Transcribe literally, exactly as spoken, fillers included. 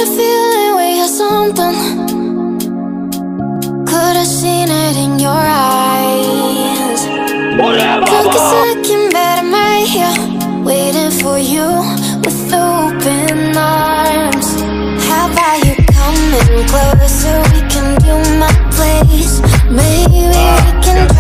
a feeling we had something. Could've seen it in your eyes. Took a second, but I'm right here, waiting for you with open arms. How about you coming closer? We can do my place. Maybe we can